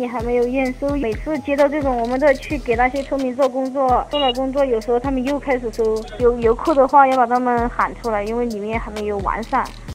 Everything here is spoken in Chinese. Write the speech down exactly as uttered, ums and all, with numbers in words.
还没有验收。每次接到这种，我们都要去给那些村民做工作，做了工作，有时候他们又开始收。有游客的话，要把他们喊出来，因为里面还没有完善。